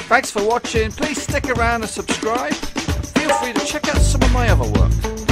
Thanks for watching. Please stick around and subscribe. Feel free to check out some of my other work.